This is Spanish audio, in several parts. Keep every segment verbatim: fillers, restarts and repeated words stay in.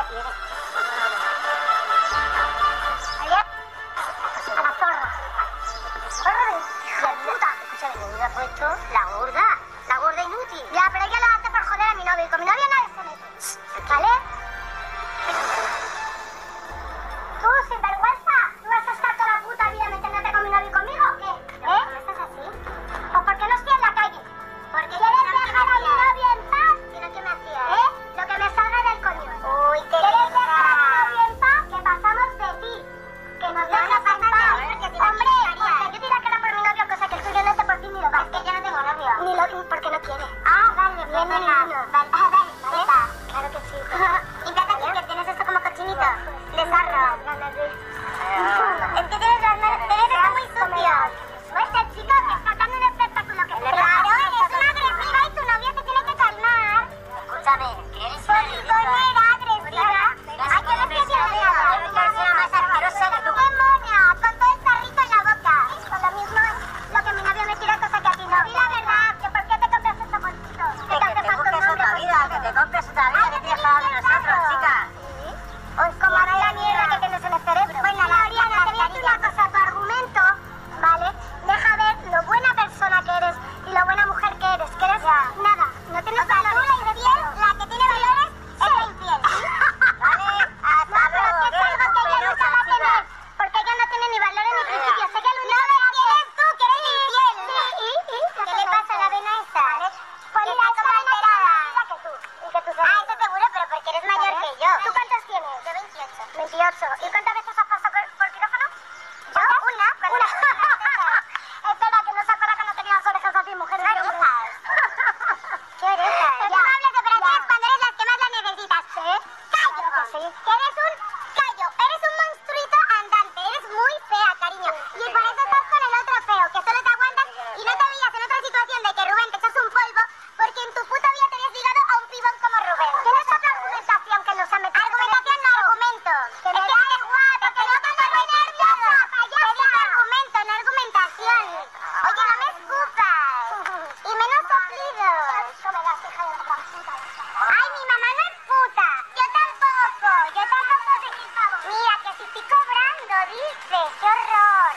quieres? ¿Ayer? A la zorra. ¡Zorra de hija de puta! Escúchame, me hubiera puesto la gorda. La gorda inútil. Ya, pero ella lo hace por joder a mi novio. Y con mi novio nadie se mete. ¿Vale? Tú, sinvergüenza. ¿Tú vas a estar toda la puta vida metiéndote con mi novio y conmigo o qué? ¿Eh? ¿No estás así? ¿O por qué no estoy en la calle? Porque quieres dejar a mi novio en paz. ¿Y no qué me hacía? ¿Eh? Lo que me salga del coño. Uy, qué ¿quieres dejar a mi novio en paz? Que pasamos de ti. Que nos dejas en paz. Hombre, porque yo tira cara por mi novio, cosa que el tuyo no te por ti ni lo vas. Es que yo no tengo novio. Ni lo, porque no quiere. Ah, vale, bien, venga. Vale, ah, vale, vale. Claro que sí. Y plata, que tienes esto como cochinito. De sarro. Es que tienes las manos, tienes esto muy sucio. Este chico que está dando un espectáculo que claro, eres una agresiva y tu novio te tiene que calmar. Escúchame, que eres una ridícula. Coño, era agresiva. Ay, que no estoy haciendo nada. Yo más asquerosa que tú. ¡Qué mona! Con todo el tarrito en la boca. Con lo mismo, lo que mi novio me tira, cosa que a ti no. Di la verdad, que por qué te compras esta bolsito. Que te compres otra vida, que te compres otra vida, que tienes para de nosotros, chica. Pues como ahora la mierda que tienes en el cerebro. Bueno, la Oriana, te voy a decir una cosa, tu argumento, ¿vale? Deja ver lo buena persona que eres y lo buena mujer que eres, que eres ya. Nada, no tienes valores. La infiel, la que tiene valores, es la infiel. Vale, hasta no, luego. Pero es algo que ella nunca va a tener, porque ella no tiene ni valores ni principios. Ella lo único que quieres tú, que eres infiel. Sí, ¿y? ¿Y? ¿Qué le pasa a la vena esta? Pues mira, está como enterada. Que tú. Y que tú ah, eso seguro, pero porque eres mayor que yo. ¿Tú cuántos tienes? Yo veintiocho. veintiocho. ¿Y cuántas veces has pasado por, por quirófano? ¿Yo? Una. Una. Espera, que no se acuerda que no tenía las orejas así, mujeres. ¿Qué orejas? ¿Qué orejas? Ya. No hables de operaciones cuando eres las que más las necesitas. ¿Eh? ¡Callo! Que sí. Que eres un callo. Eres un monstruito andante. Eres muy fea, cariño. Y por eso estás con el otro feo, que solo te aguantas y no te veías en otra situación de que Rubén te echas un polvo, porque en tu puta vida te habías ligado a un pibón como Rubén. ¿Tienes otra argumentación que nos ha metido? Argumentación no argumento. Que me da igual, que no te pones nerviosa. Te digo argumento, no argumentación. Oye, no me escupas. Y menos soplidos. Ay, mi mamá no es puta. Yo tampoco. Yo tampoco te quitaba. Mira, que si estoy cobrando, dice. ¡Qué horror!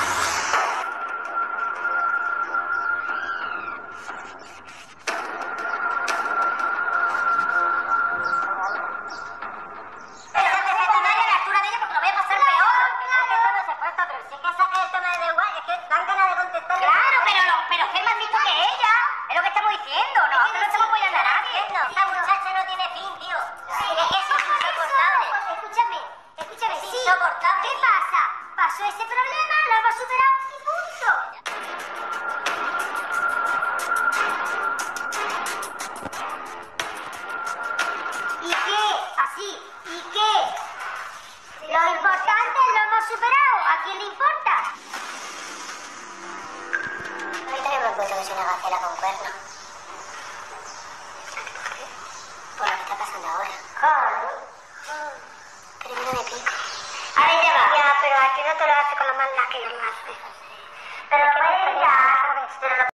Claro, pero, no, pero es que es más listo que ella. Es lo que estamos diciendo. Nosotros no estamos apoyando a nadie. Esta muchacha no tiene fin, tío. Es que es insoportable. Escúchame, escúchame. Es Sí. insoportable. ¿Qué pasa? Pasó ese problema, lo hemos superado y punto. ¿Y qué? Así. ¿Y qué? Lo importante lo hemos superado. ¿A quién le importa? Ahí tenemos en cuenta que soy una gacela con cuerno. Por lo que está pasando ahora. Claro. Pero mira de pico. Ahí te va. Ya, pero aquí no te lo hace con la maldad que yo lo hace. Pero que ella, pero lo